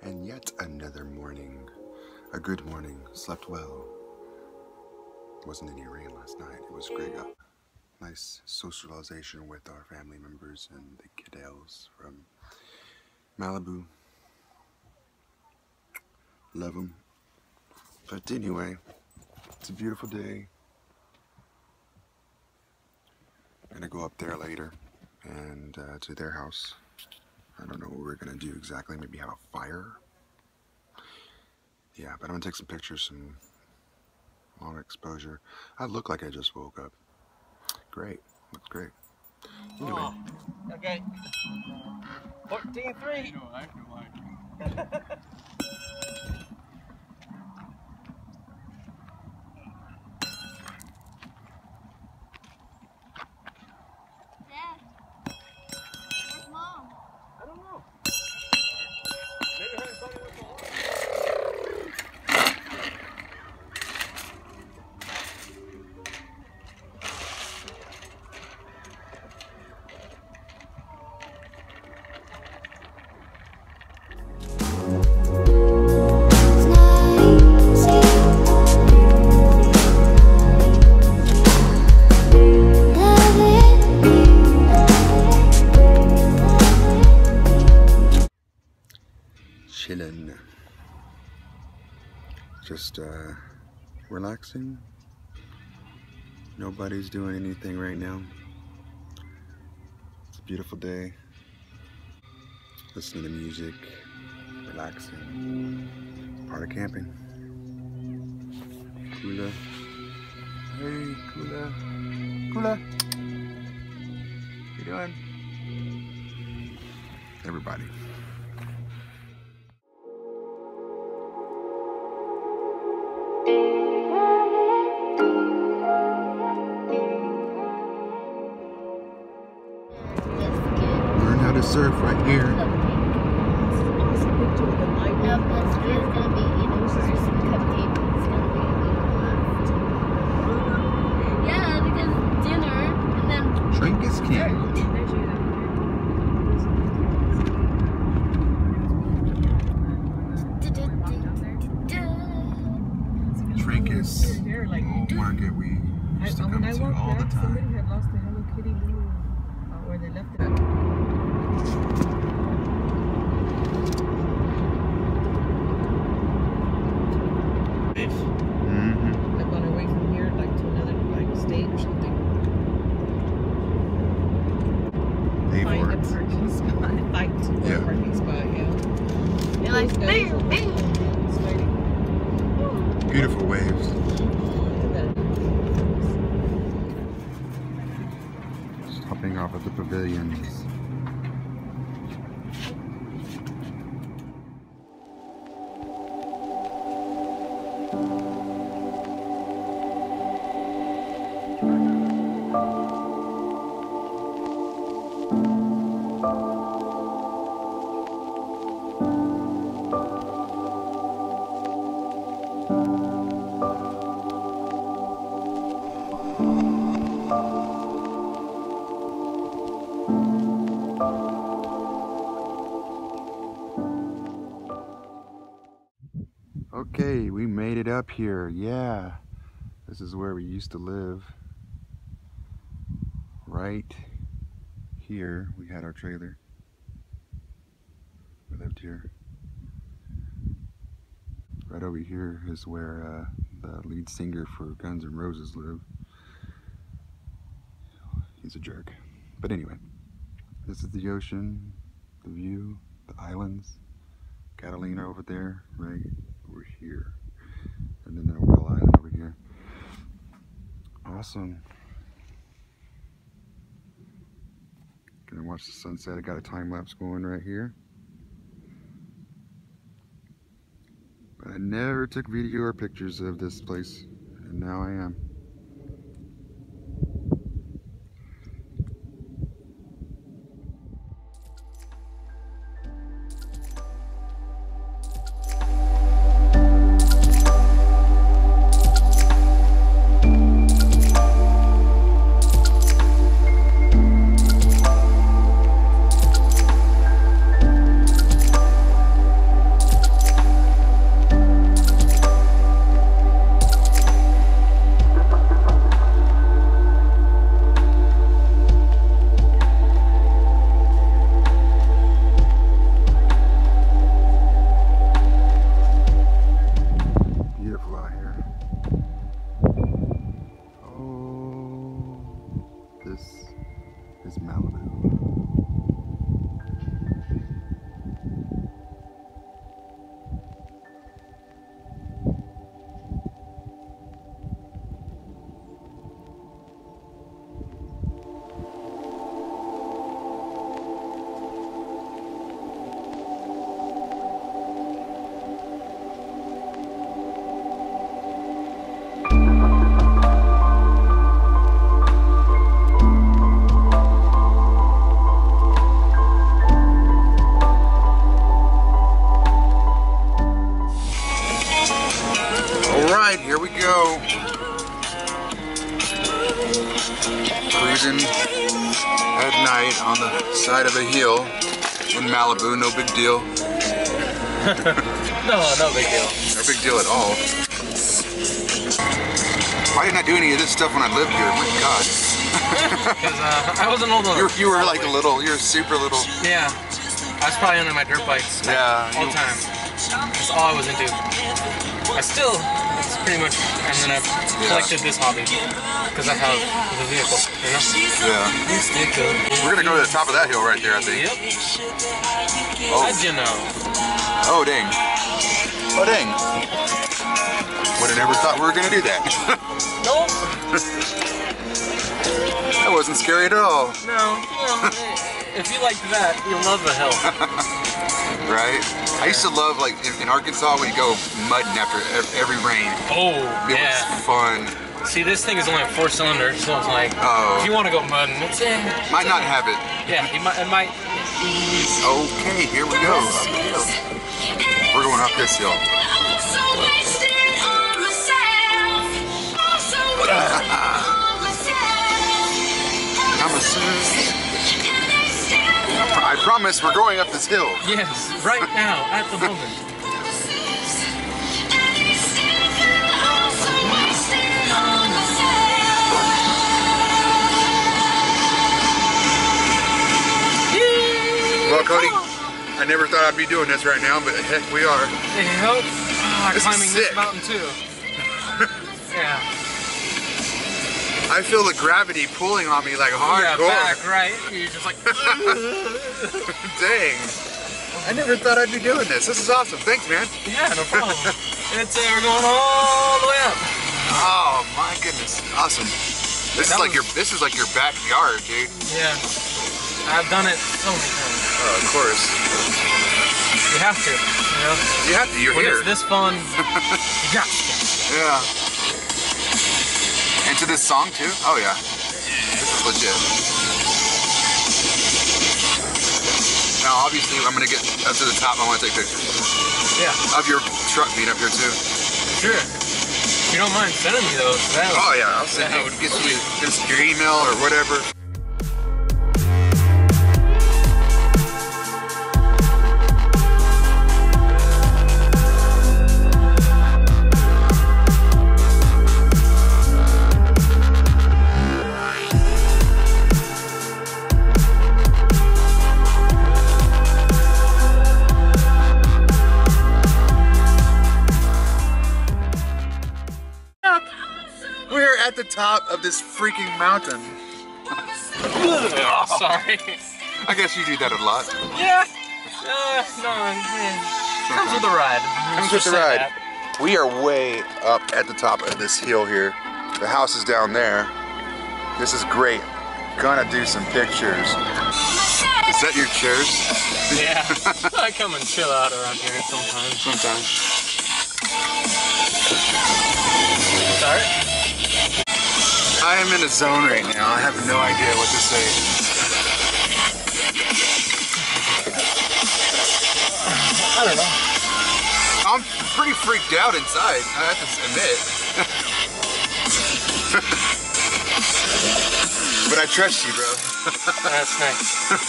And yet another morning, a good morning, slept well. Wasn't any rain last night, it was great. Nice socialization with our family members and the kiddos from Malibu. Love them. But anyway, it's a beautiful day. I'm gonna go up there later and to their house. I don't know what we're gonna do exactly, maybe have a fire. Yeah, but I'm gonna take some pictures, some long exposure. I look like I just woke up. Great, looks great. Anyway. Oh, okay. 14-3. No, I feel like. Chilling, just relaxing. Nobody's doing anything right now. It's a beautiful day. Listening to music, relaxing. Part of camping. Kula. Hey, Kula. Kula. How you doing? Everybody. To surf right here. Yeah, because dinner and then drink is king. Drink is a market we used to come to all the time. Somebody had lost the Hello Kitty little, where they left it. Like on our way from here, like to another state or something. Find a parking spot. Fight to a parking spot, yeah. you're like, bam, bam. Beautiful waves. Stopping off at the pavilions. Okay, we made it up here. Yeah, this is where we used to live. Right here, we had our trailer. We lived here. Right over here is where the lead singer for Guns N' Roses lived. He's a jerk. But anyway, this is the ocean, the view, the islands. Catalina over there, right over here. And then that Will Island over here. Awesome. Gonna watch the sunset. I got a time lapse going right here. But I never took video or pictures of this place, and now I am. is Malibu. Alright, here we go. Cruising at night on the side of a hill in Malibu, no big deal. No big deal. No big deal at all. Why didn't I do any of this stuff when I lived here? My God. Because I wasn't old enough. You were like a little, you were super little. Yeah. I was probably under my dirt bikes. Yeah. All the time. That's all I was into. It's pretty much, and then I've collected this hobby. Because I have the vehicle, you know? Yeah. We're gonna go to the top of that hill right there, I think. Yep. Oh. How'd you know? Oh, dang. Oh, dang. Would have never thought we were gonna do that. Nope. That wasn't scary at all. No. If you like that, you'll love the hill. Right? I used to love, like, in Arkansas, when you go mudding after every rain. Oh, It yeah. was fun. See, this thing is only a 4-cylinder, so it's like, if you want to go mudding, it's in. Might not have it. Yeah, it might. Okay, here we go. Up the hill. We're going up this hill. I promise we're going up this hill. Yes, right now, at the moment. Well, Cody, I never thought I'd be doing this right now, but heck, we are. Yep. This is Climbing sick. this mountain too. Yeah. I feel the gravity pulling on me like hardcore. Yeah, back, right? You're just like, dang. I never thought I'd be doing this. This is awesome. Thanks, man. yeah, no problem. It's we're going all the way up. Oh my goodness. Awesome. This is like your backyard, dude. Yeah. I've done it so many times. Oh, of course. You have to, you know? You have to. You're When here. it's this fun, you got to. Yeah. Into this song too? Oh yeah. This is legit. Now obviously I'm gonna get up to the top. I want to take pictures Yeah. of your truck being up here too. Sure. If you don't mind sending me those, that would, Oh yeah, I'll send that you. would Get you just your email or whatever. We're at the top of this freaking mountain. sorry. I guess you do that a lot. Yeah. No, yeah. Comes with the ride. Comes with the ride. We are way up at the top of this hill here. The house is down there. This is great. Gonna do some pictures. Is that your chairs? Yeah. I come and chill out around here sometimes. Sometimes. Sorry? I am in a zone right now. I have no idea what to say. I don't know. I'm pretty freaked out inside, I have to admit. But I trust you, bro. That's nice.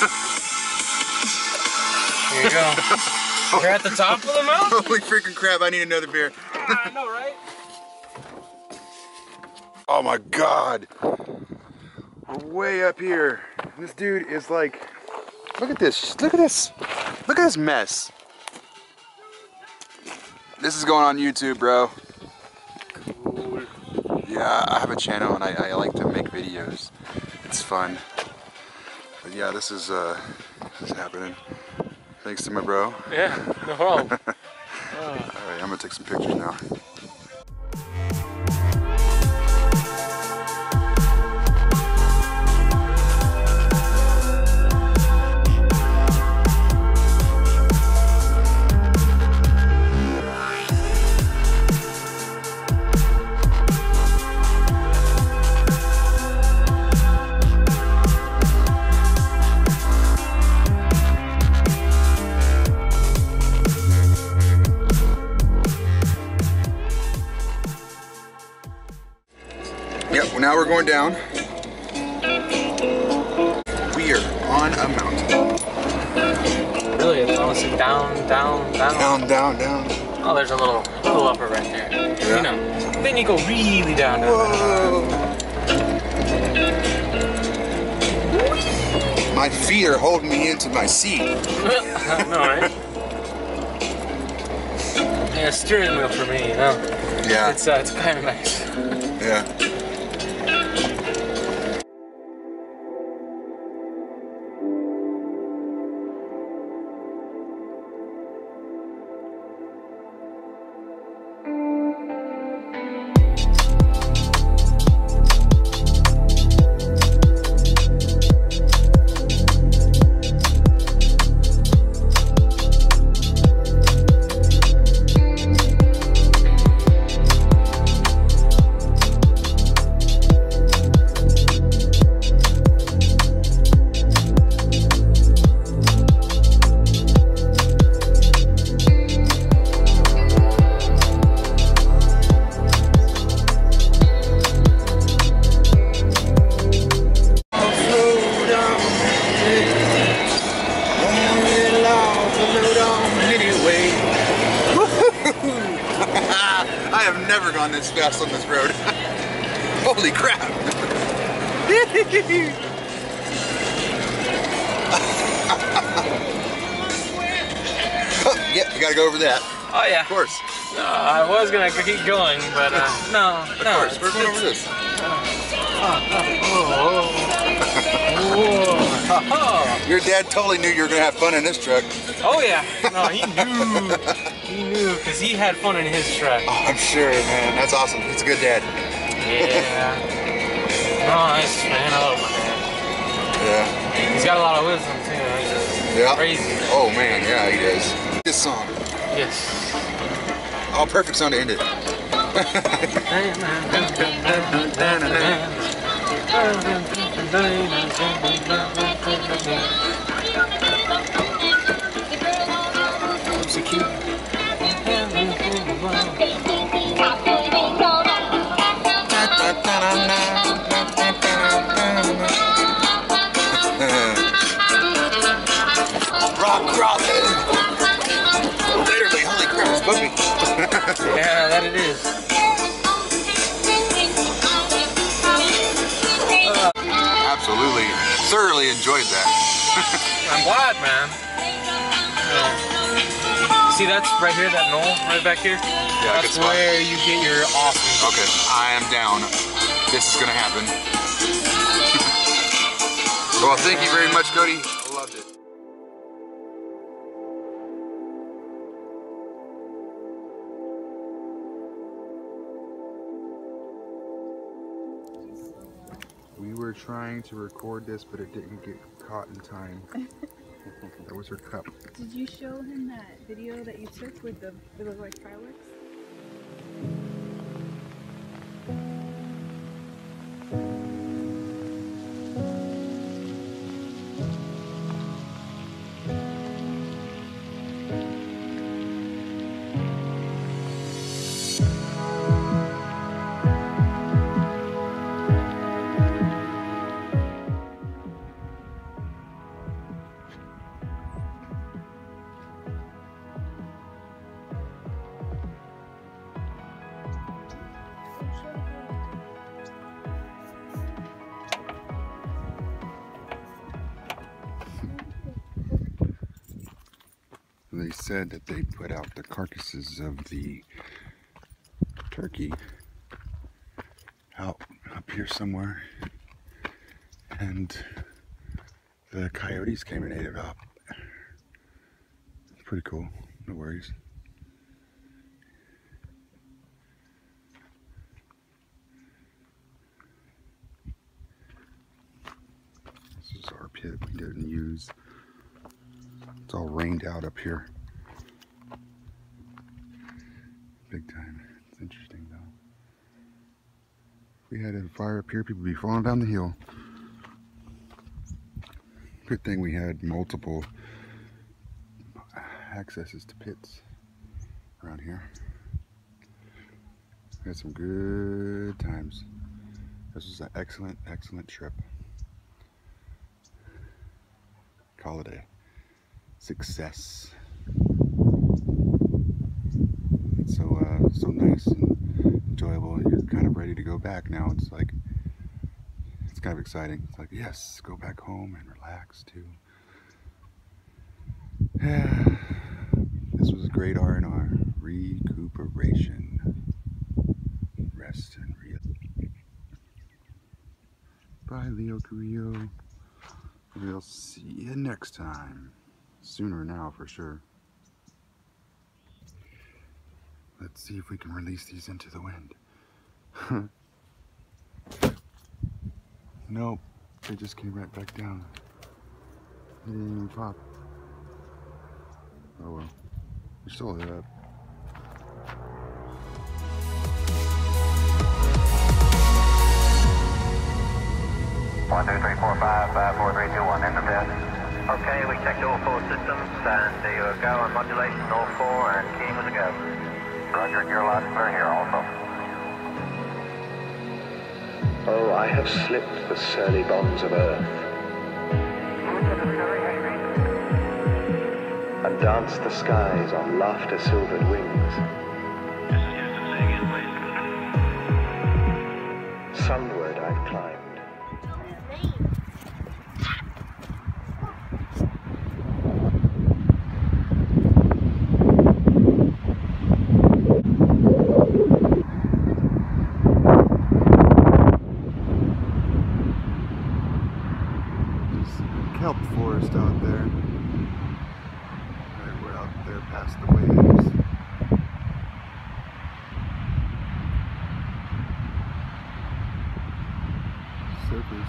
Here you go. You're at the top of the mountain? Holy freaking crap, I need another beer. I know, right? Oh my God. We're way up here. This dude is like, look at this, look at this. Look at this mess. This is going on YouTube, bro. Yeah, I have a channel and I like to make videos. It's fun. But yeah, this is happening. Thanks to my bro. Yeah, no problem. Alright, I'm gonna take some pictures now. Yep, well, now we're going down. We are on a mountain. Really, it's honestly down, down, down. Down, down, down. Oh, there's a little upper right there. Yeah. You know, then you go really down, down, Whoa. My feet are holding me into my seat. down. No, right? Yeah, steering wheel for me, you know? Yeah. It's kind of nice. Yeah. I have never gone this fast on this road. Holy crap! Oh, yeah, you gotta go over that. Oh, yeah. Of course. I was gonna keep going, but no. Of course, we're going over this. Your dad totally knew you were gonna have fun in this truck. Oh yeah, no, he knew, because he had fun in his truck. Oh, I'm sure, man. That's awesome. He's a good dad. Yeah. Nice, man. I love my dad. Yeah. He's got a lot of wisdom too. He's just Yeah. crazy. Oh man, yeah, he does. This song. Yes. Oh, perfect song to end it. So cute. Rock crawling. Literally, holy crap, it's bumpy. Yeah, that it is. Absolutely, thoroughly enjoyed that. I'm glad, man. See, that's right here, that knoll right back here? Yeah, that's good spot. where you get your awesome. Okay, I am down. This is gonna happen. Well, thank you very much, Cody. I loved it. We were trying to record this, but it didn't get caught in time. That was her cup. Did you show him that video that you took with it looked like fireworks? They said that they put out the carcasses of the turkey out up here somewhere, and The coyotes came and ate it up. Pretty cool. No worries. This is our pit we didn't use. It's all rained out up here. Big time. It's interesting though. If we had a fire up here, people would be falling down the hill. Good thing we had multiple accesses to pits around here. We had some good times. This was an excellent, excellent trip. Call it a success. It's so nice and enjoyable. You're kind of ready to go back now. It's like, it's kind of exciting. It's like, yes, go back home and relax too. Yeah, this was a great R&R. Recuperation. Rest and real. Bye, Leo Carrillo. We'll see you next time. Sooner now, for sure. Let's see if we can release these into the wind. Nope, they just came right back down. They didn't even pop. Oh well, they're still up. One, two, three, four, five, 4, 3, 2, 1, in the pit. Okay, we checked all 4 systems, and there you go on modulation, all 4, and keying with a go. Roger, you're loud and clear here also. Oh, I have slipped the surly bonds of earth and danced the skies on laughter-silvered wings. Sunward I've climbed. Kelp forest out there. Right, we're out there past the waves. Surfers.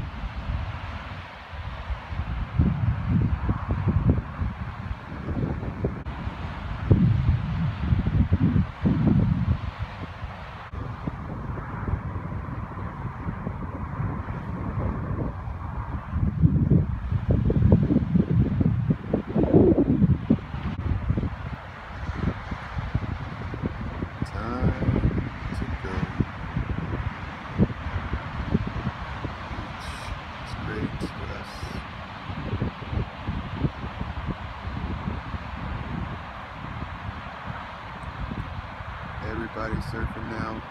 Everybody's surfing now.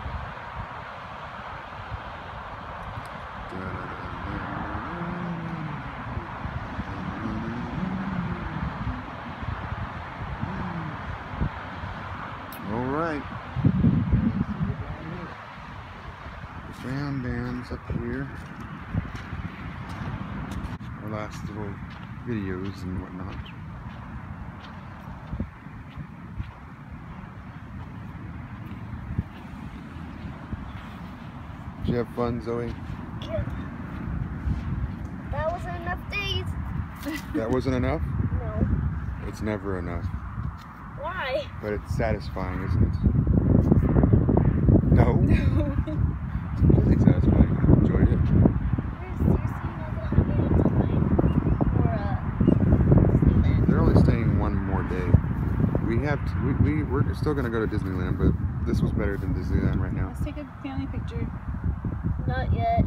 All right. Sound bands up here. Our last little videos and whatnot. Did you have fun, Zoe? Yeah. That wasn't enough days. That wasn't enough? No. It's never enough. Why? But it's satisfying, isn't it? No? It's completely satisfying. I enjoyed it. They're only staying one more day. We're still gonna go to Disneyland, but this was better than Disneyland right now. Let's take a family picture. Not yet.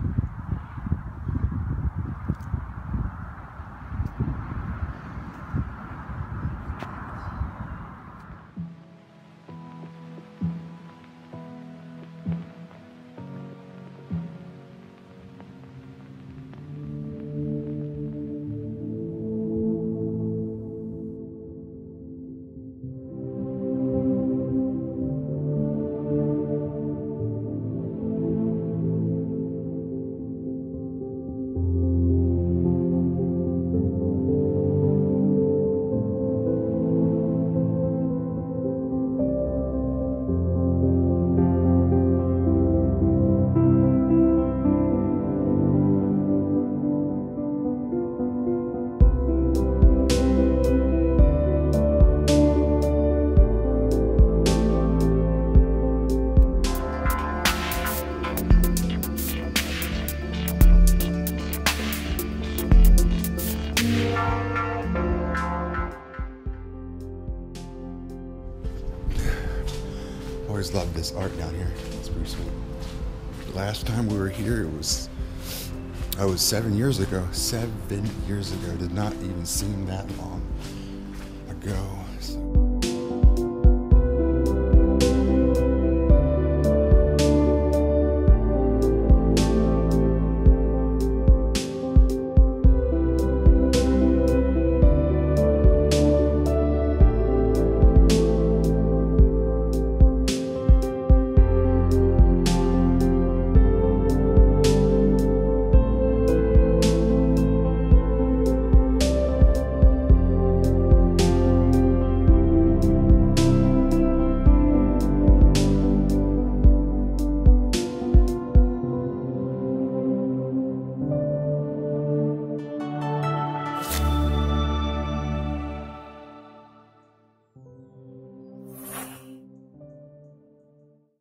always loved this art down here. It's pretty sweet. Last time we were here, it was 7 years ago. 7 years ago. Did not even seem that long ago. So.